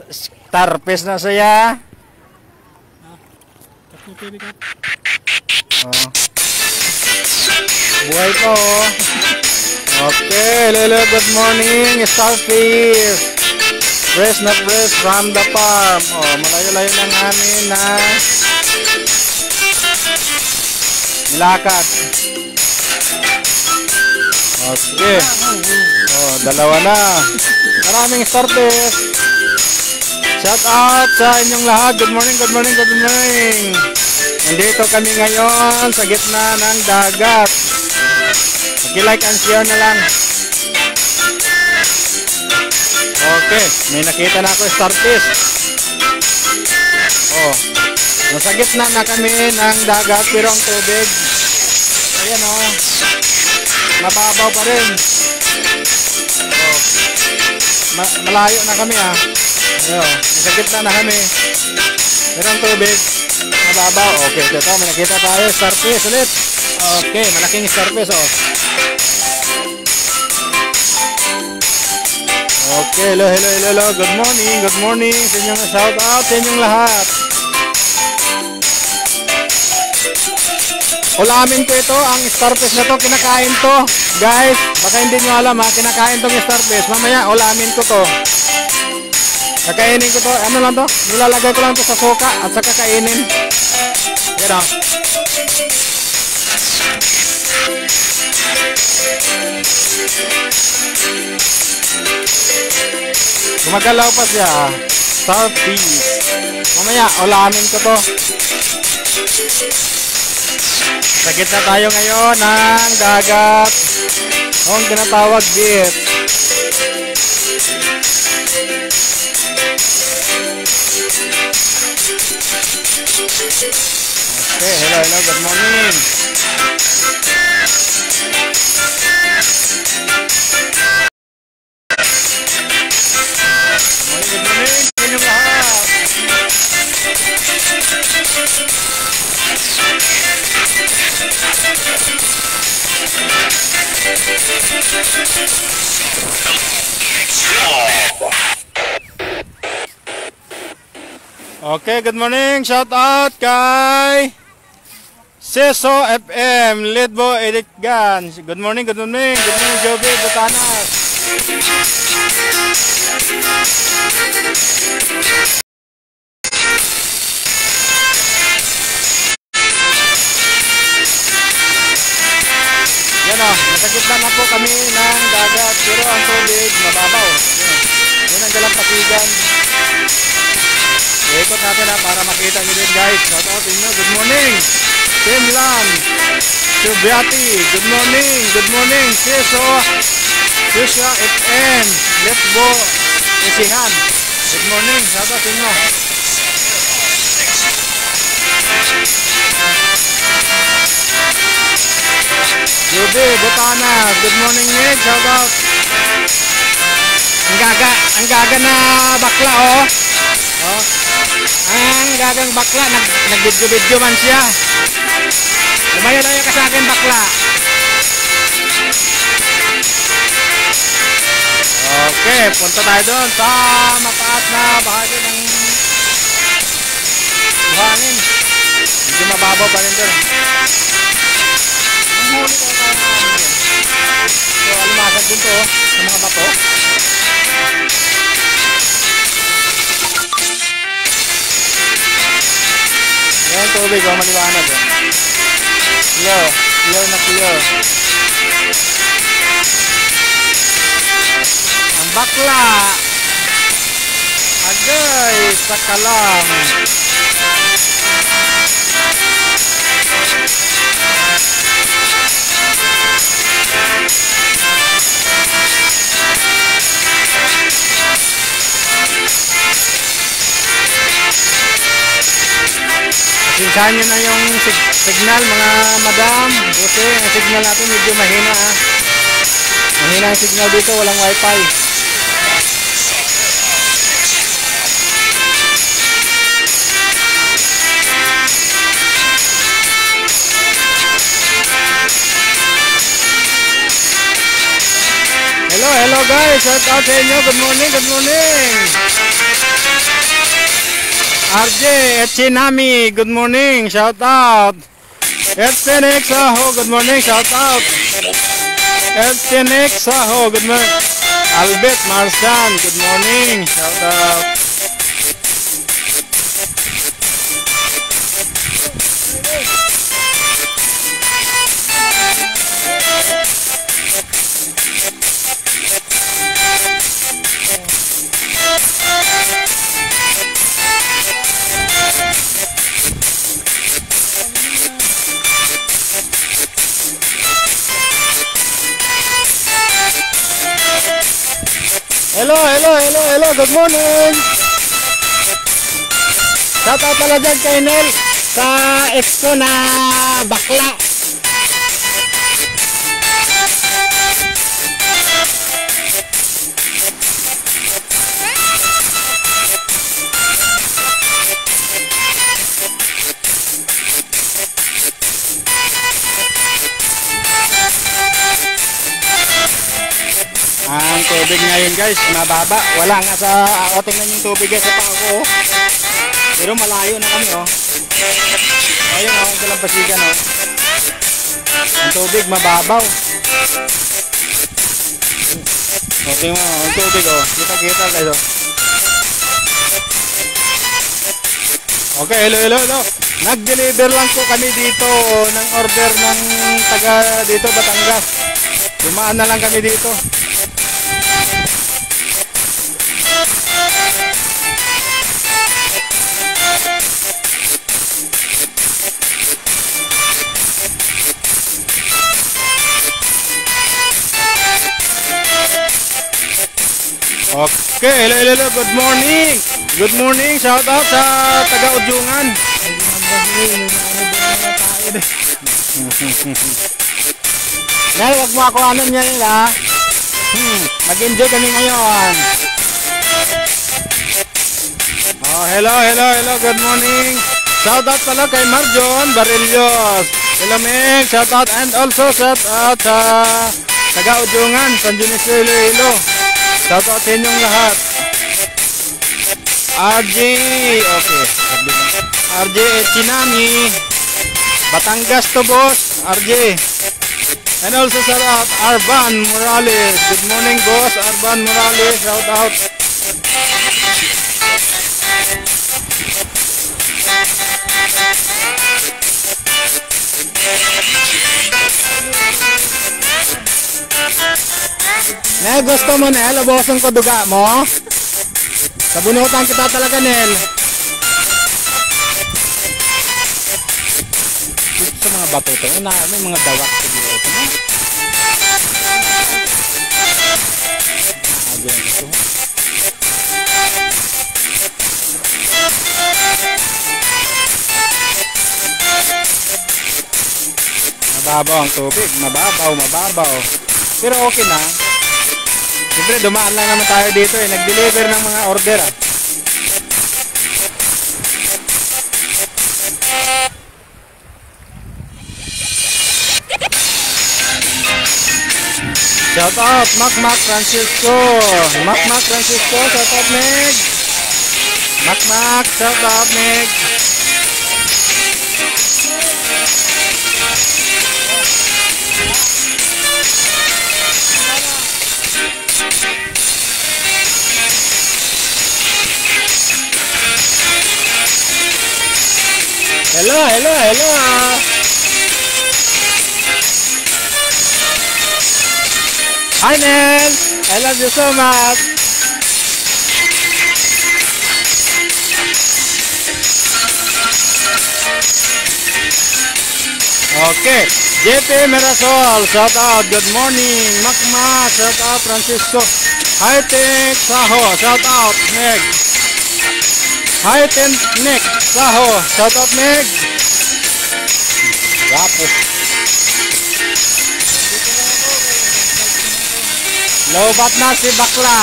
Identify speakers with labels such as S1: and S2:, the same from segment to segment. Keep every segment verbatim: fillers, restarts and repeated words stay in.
S1: Starfish na saya. Oh. Buhay pa oh. Okay, lelo, good morning, Starfish. Fresh na fresh from the farm. Oh, malayo-layo lang amin na nilakad. Okay. Oh, dalawa na. Maraming Starfish. Shout out sa inyong lahat. Good morning, good morning, good morning. Nandito kami ngayon sa gitna ng dagat. Paki-like and share na lang. Okay, may nakita na ako Starfish. Oh, nasa gitna na kami ng dagat pero ang tubig, ayan oh, mababaw pa rin. Oh, ma malayo na kami ah. Ayun, nasa gitna na kami pero ang tubig mababaw. Okay, ito may nakita tayo Starfish ulit. Okay, malaking Starfish oh. Okay, hello, hello, hello, hello. Good morning, good morning sa inyong shout out sa inyong lahat. Ulamin ko ito, ang Starfish na to, kinakain to. Guys, baka hindi nyo alam ha, kinakain tong Starfish. Mamaya, ulamin ko to. Kakainin ko to, ano lang to? Nilalagay ko lang to sa suka at saka kainin. Yan o. Gumagalaw pa siya. Starfish. Mamaya, ulamin ko to. Sa gitna tayo ngayon ng dagat. Ang tinatawag beach. Okay, hello, hello, good morning. Okay, good morning. Shout out kay Seso F M, Lidbo Eric Gan. Good morning, good morning. Good morning, Joby Butanas. Yan o, nasa gitna na po kami ng dagat pero ang tubig mababaw. Yan, yan ang dalampasigan. Ikot natin ha para makita nyo din guys. Shout out inyo. Good morning Timlan Subiati. Good morning. Good morning Seso Susya F M Letbo Isihan. Good morning. Shout out inyo. Jubi Butana. Good morning Nick. Shout out. Ang gaga, ang gaga na bakla oh. Oh. Ang gagang bakla, nag nag-video-video man siya. Lumayo-layo ka sa akin bakla. Okay, punta tayo doon sa mataas na bahagi ng buhangin. Medyo mababaw pa rin doon. Ang huli tayo tayo na namin doon. So, alimasag din to oh, sa mga bato. Yan tubig oh, maliwanag oh. Clear, clear na clear. Ang bakla agay sa kalam. Sinsahan nyo na yung sig signal mga madam. Kasi ang signal natin medyo mahina ha. Mahina ang signal dito, walang wifi. Hello, hello guys. Shout out sa inyo. Good morning, good morning. R J Echinami, good morning. Shout out. Etsenek Saho, good morning. Shout out. Etsenek Saho, good morning. Albert Marsan, good morning. Shout out. Hello, hello, hello, hello, good morning. Shout out pala dyan kay Nel sa ex ko na bakla. Ang tubig ngayon guys, mababa. Wala nga sa, o tingnan yung tubig guys sa pako oh. Pero malayo na kami oh. Ayun oh, ang dalampasigan oh. Ang tubig mababaw. O tingnan mo, ang tubig oh. Kita kita guys oh. Okay, hello hello hello. Nag-deliver lang po kami dito ng order ng taga dito Batangas. Dumaan na lang kami dito. Okay, hello, hello, hello, good morning. Good morning, shout out sa taga-Udyungan. Nay, wag mo ako ano niya nila. Hmm, mag-enjoy kami ngayon. Oh, hello, hello, hello, good morning. Shout out pala kay Marjon Barillos. Hello, Meg, shout out and also shout out sa taga-Udyungan, San Dionis Iloilo. Shout out sa inyong lahat. R J, okay. R J Echinami, Batangas to boss, R J. And also shout out Arban Morales. Good morning boss, Arban Morales, shout out. Nel, gusto mo Nel, labosan ko duga mo. Sabunutan kita talaga Nel. Sa mga bato ito, may mga dawat sa dito. Mababaw ang tubig, mababaw, mababaw. Pero okay na. Siyempre dumaan lang naman tayo dito eh. Nag-deliver ng mga order ah. Shout out Mac Mac Francisco. Mac Mac Francisco, shout out Meg. Mac Mac, shout out Meg. Hello, hello, hello. Hi, Nel. I love you so much. Okay. J P Mirasol, shout out. Good morning. Makma, shout out. Francisco. Hi, Tech Saho, shout out. Meg. Hi, Nick Saho, shout out Meg. Gapo. Lobat na si bakla.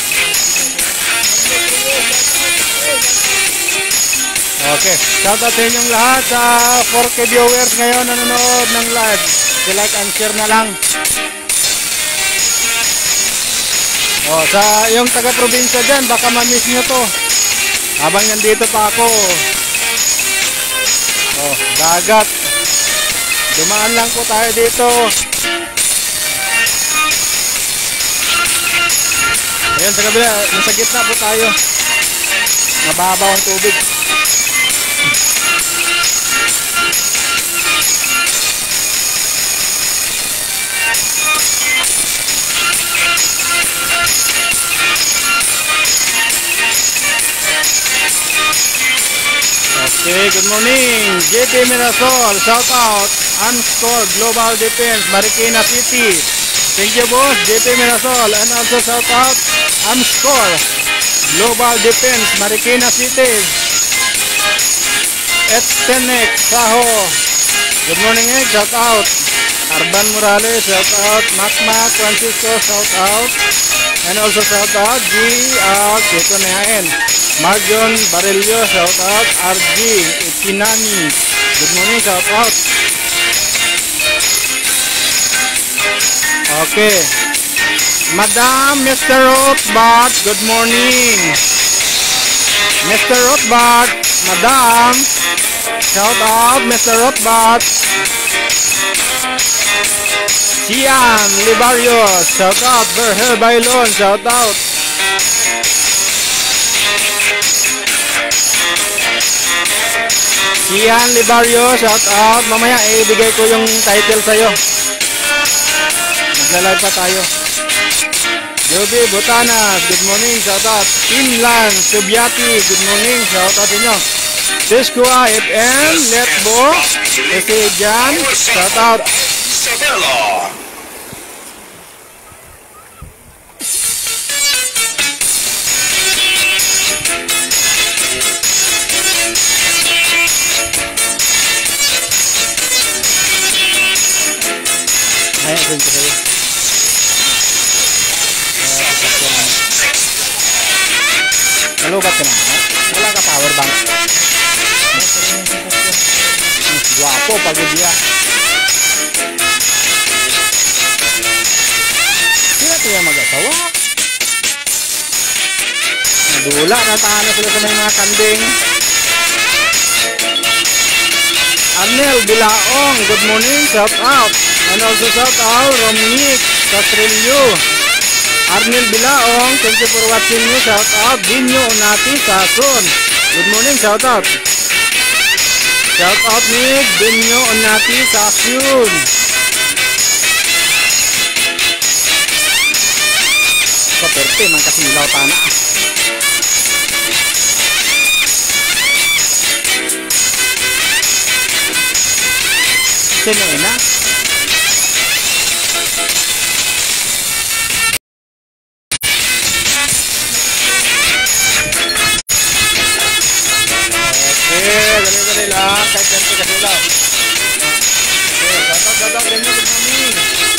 S1: Okay, shout out sa inyong lahat sa four K viewers ngayon nanonood ng live. I-like and share na lang. Oh, sa yung taga-probinsya dyan, baka ma-miss nyo to. Habang nandito pa ako. Oh, dagat. Dumaan lang po tayo dito. Ayan, sa kabila, nasa gitna po tayo. Mababaw ang tubig. Okay, good morning. J P Mirasol, shout out. Unscore Global Defense, Marikina City. Thank you, boss. J P Mirasol. And also shout out Unscore Global Defense, Marikina City. Etstenek, Saho. Good morning, Egg. Shout out. Arban Morales, shout out. Macmac Francisco, shout out. And also shout out G. Uh, Kito Nehaen. Marjon Barillo, shout out. R G Ikinani. Good morning, shout out. Okay. Madam Mister Rothbard, good morning. Mister Rothbard, Madam. Shout out, Mister Rothbard. Sian Libario, shout out. Berhel Bailon, shout out. Sian Libario, shout out. Mamaya ibigay ko yung title sa'yo. Magla-live pa tayo. Joby Botanas, good morning, shout out. Inland Subiati, good morning, shout out inyo. Discoa F M, Letbo, S A Jan, shout out. Ayan, dun ko sa'yo. Nalubat ka na, ha? Wala ka power bank. Guwapo, pagod niya. Sila ito yung mag-asawa. Nadula, natana sila sa mga kanding. Arnel Bilaong, good morning, shout out. And also shout out Romnick Castrillo. Arnel Bilaong, thank you for watching me, shout out. Dinyo Unati Sason, good morning, shout out. Shout out ni Dinyo Unati Sason. Kaperte man kasilaw tana. Sino ina? Dali-dali lang, kahit perte kasilaw. Okay, shout out din nyo, good morning.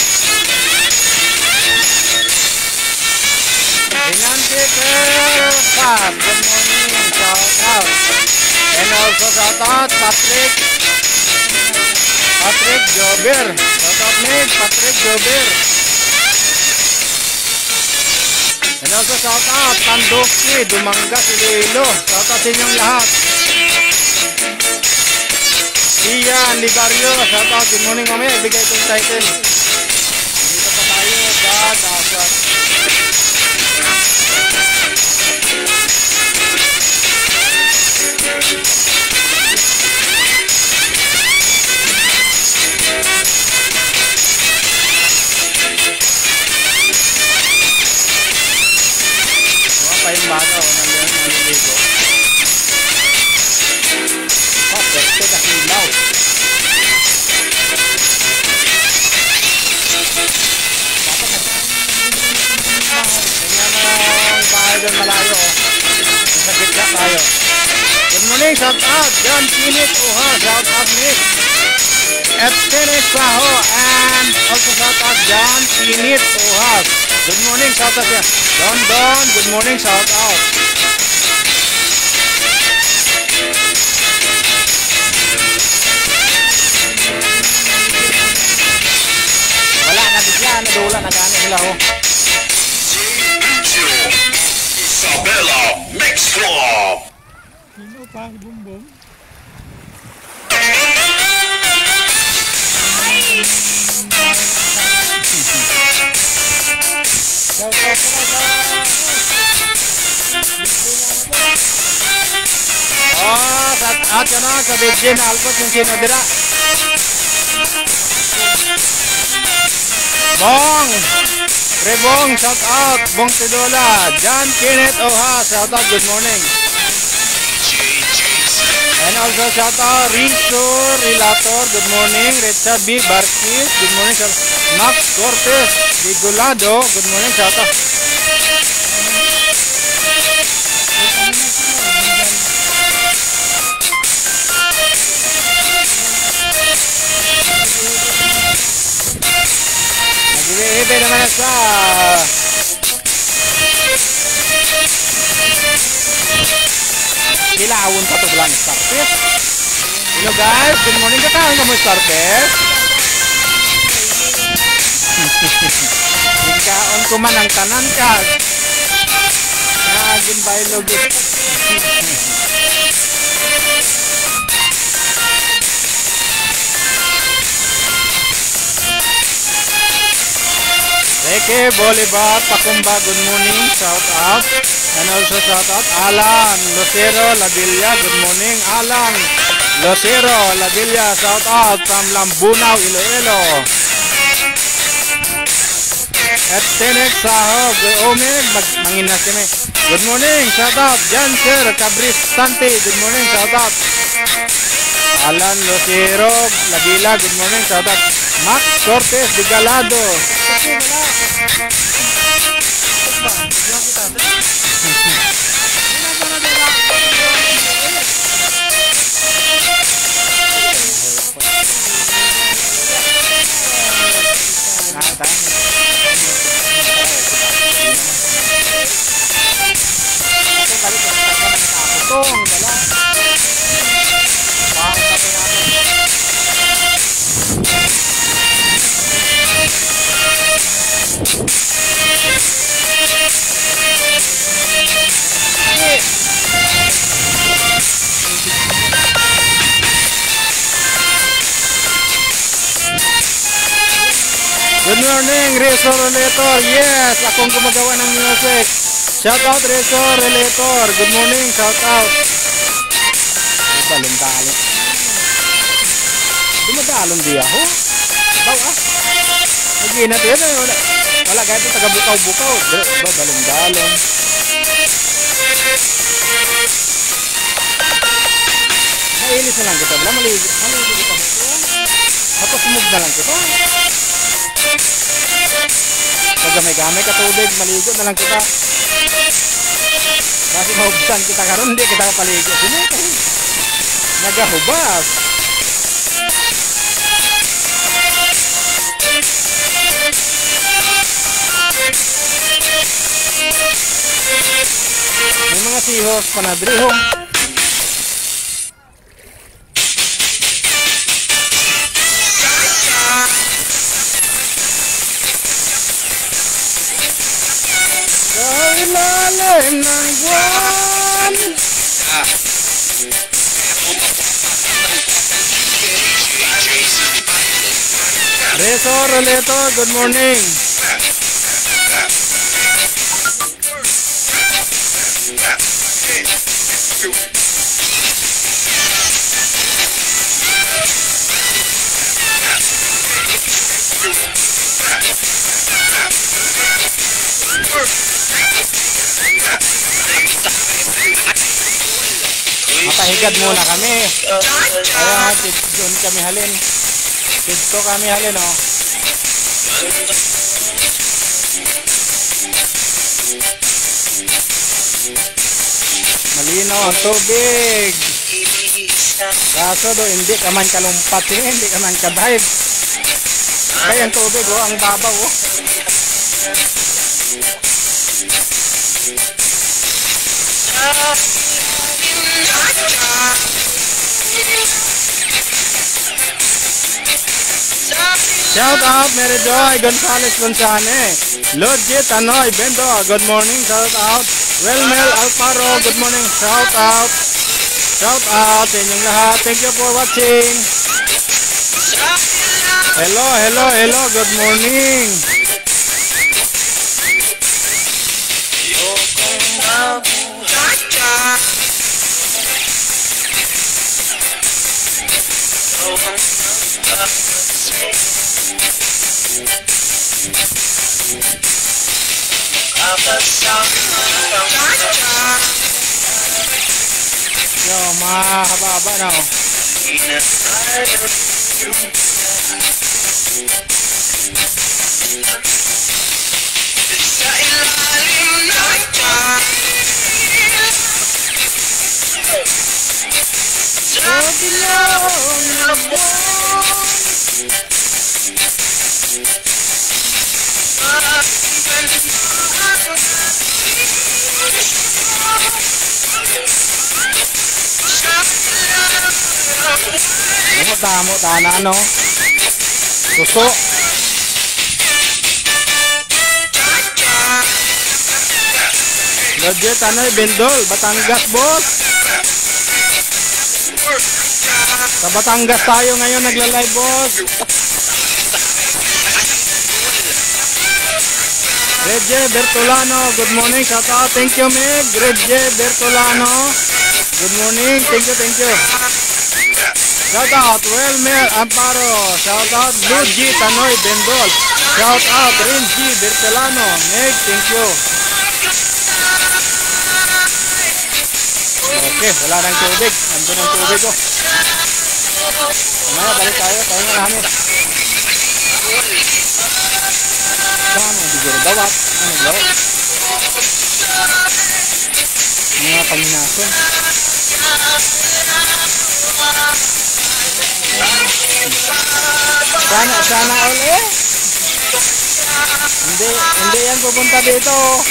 S1: Binante Kerpat, good morning, shout out. And also shout out Patrick Patrick Jober, shout out Meg, Patrick Jober. And also shout out Tandoki, Dumanga, Iloilo, shout out sa inyong lahat. Iyan, Libario, shout out, good morning, mamaya ibigay itong title. Dito pa tayo, God, dagat. Mga pa yung bata, o nandiyan, naliligo. Pwerte ka silaw. Ganyan ang bahay doon malayo. Nasa gitna tayo. Good morning, shout out John Pinit Oha, shout out Nick Epstein Saho, and also shout out John Pinit Oha. Good morning, shout out siya. Don Don, good morning, shout out. Wala na bigla, nadula, nagano sila ho. Sino pa? Bumbong? Oh, at at yun na, sa Virgin Alpot yung sino dira. Bong! Rebong, shout out! Bong Tidola! John Kenneth Oha, shout out, good morning! And also shout out Riso Relator, good morning! Richard B. Barquis, good morning! Max Cortez, Vigolado, good morning! Shout out! Ibe naman na sa kilawon pa to bilang starters. Hello guys, good morning ka tayo mo starters. Ikaon ko man ang tanan ka. Nagin bailog it. Eke Bolivar Pakumba, good morning, shout out. And also shout out Alan Lucero Ladilla, good morning Alan Lucero Ladilla, shout out from Lambunaw, Iloilo. At Tenex Saho, good morning, manginas kami. Good morning, shout out Janser Cabristante, good morning, shout out Alan Lucero Ladilla, good morning, shout out Max Cortez de Galado. Good morning, Reso Relator. Yes, akong gumagawa ng music. Shout out, Reso Relator. Good morning, shout out. Balong-dalong. Dumadalong di ako. Baw ah. Naginat yun. Wala, wala kahit ito taga-bukaw-bukaw. Balong-dalong. Nailis na lang kita. Wala, maligo. Maligo kita. Tapos sumug na lang kita. Pag may gamay ka tubig, maligo na lang kita. Kasi mahubasan kita karon, hindi kita kapaligo. Sino ka? Nagahubas. May mga sihos panadrihong. Ilalim ng buwan. Reso Roleto, good morning. Mapahigad muna kami. Ayan, doon kami halin. Dito kami halin, oh. Malinaw ang tubig. Kaso do, hindi ka man kalumpat, hindi ka man ka-dive. Kaya ang tubig, oh, ang babaw, oh. Shout out Merijoy Gonzales Gonzane, Lodjit Anoy Bendo, good morning, shout out Welmel Alparo, good morning. Shout out. Shout out sa inyong lahat. Thank you for watching. Hello, hello, hello. Good morning. Yo, mahaba-haba na oh. Tamo tana ano suso legit ano Bendol Batangas boss sa Batangas tayo ngayon nagla-live boss. Reggie Bertolano, good morning, shout out, thank you Meg. Reggie Bertolano, good morning, thank you, thank you. Shout out Welmer Amparo, shout out Luigi Tanoy Bendol, shout out Renji Bertolano, Meg, thank you. Okay, wala nang tubig, nandun ang tubig ko. Mamaya balik tayo, tayo nga namin. Sama, diguro dawat, ano daw? Mga paminason. Sana, sana all eh. Hindi, hindi yan pupunta dito.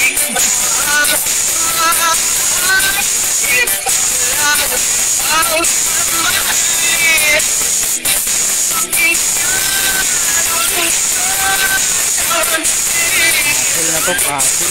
S1: Hasil na to, hasil.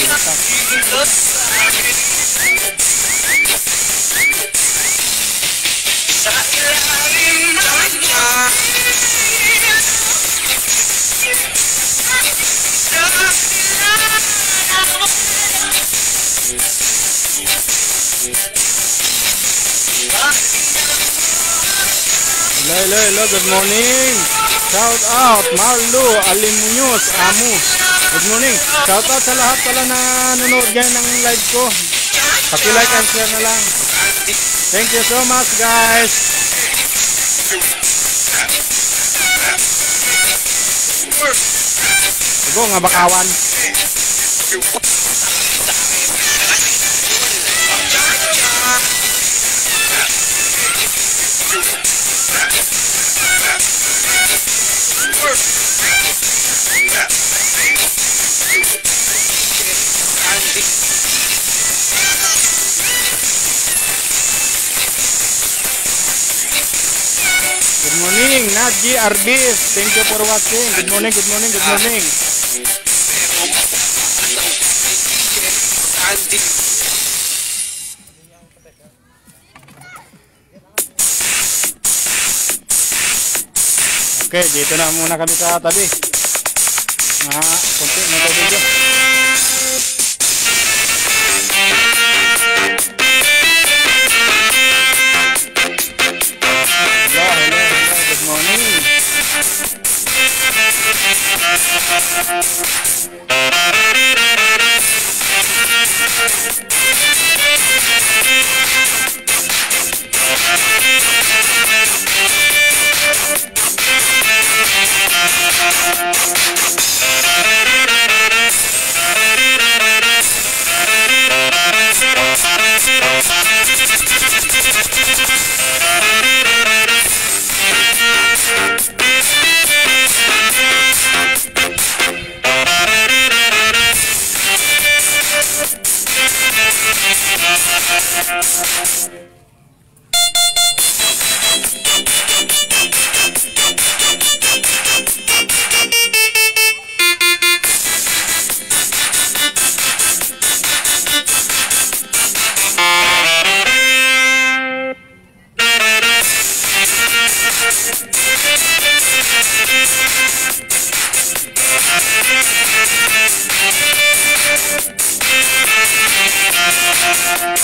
S1: Hello, hello, hello, good morning. Shout out Marlo Alimuños Amu. Good morning. Shout out sa lahat pala na nanonood ngayon ng live ko. Paki-like and share na lang. Thank you so much guys. Igo nga bakawan. Good morning, Nadji Arbis. Thank you for watching. Good morning, good morning, good morning. Okay, dito na muna kami sa tabi. Ah, konti na ito video. Hello, hello, hello. Good morning.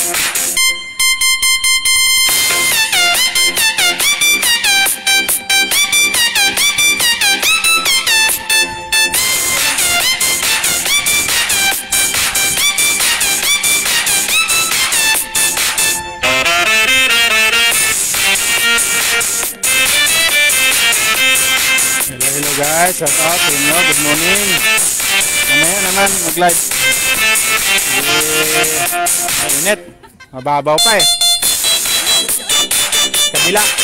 S1: Hello guys, shout out sa inyo, good morning. Mamaya naman mag-live. Eh, mainit, mababaw pa eh. Kabila.